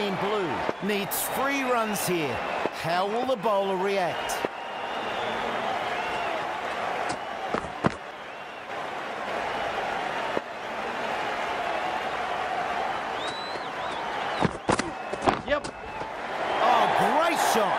in blue needs 3 runs here. How will the bowler react? Yep. Oh, great shot.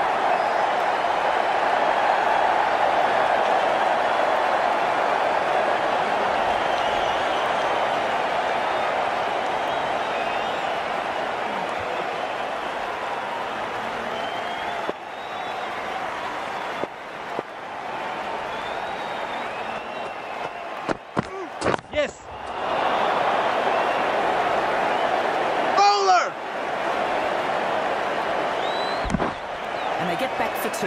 Yes. Bowler. And they get back for 2.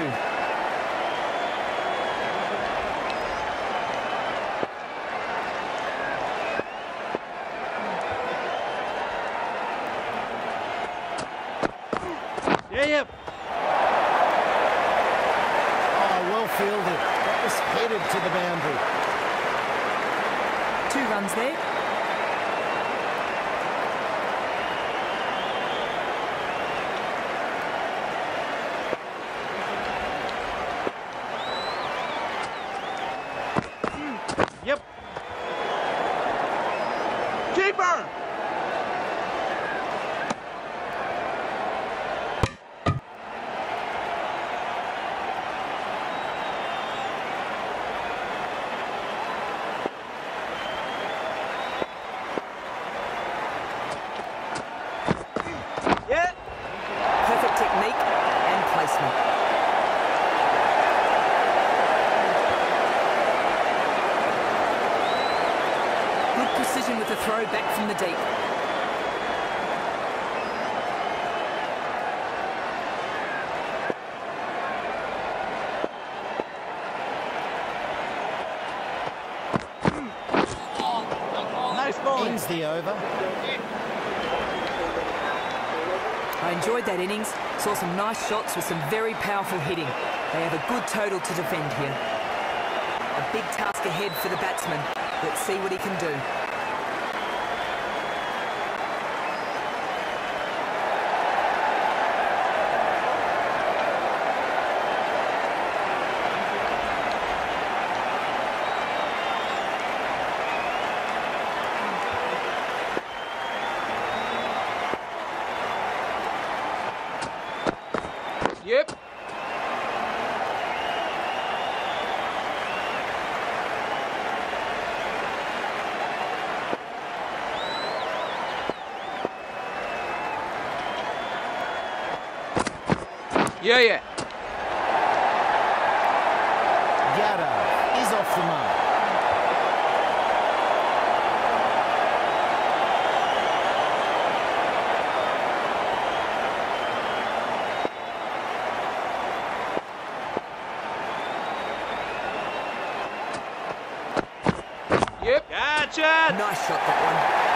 Yep. Oh, well fielded. That was headed to the boundary. 2 runs there. Yep. Keeper. Yeah. Perfect technique and placement. Good precision with the throw back from the deep. Nice bowling. Ends the over. I enjoyed that innings, saw some nice shots with some very powerful hitting. They have a good total to defend here. A big task ahead for the batsman. Let's see what he can do. Yep. Yeah. Yadav is off the mark. Yep. Gotcha. Nice shot, that one.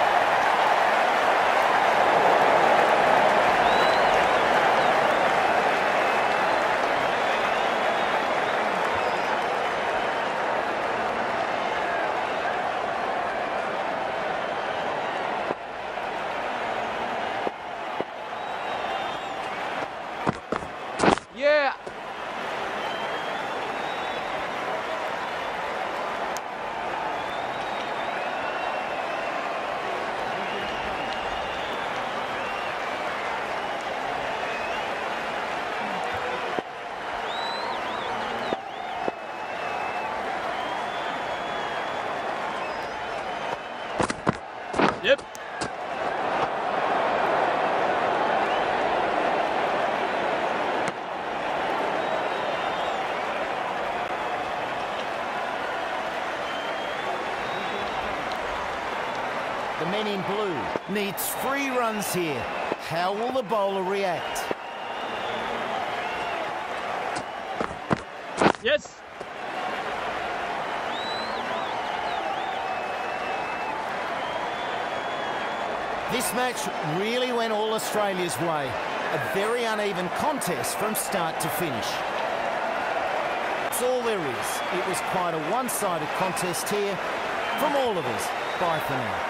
Yeah. Yep. The men in blue needs 3 runs here. How will the bowler react? Yes. This match really went all Australia's way. A very uneven contest from start to finish. That's all there is. It was quite a one-sided contest here. From all of us, bye for now.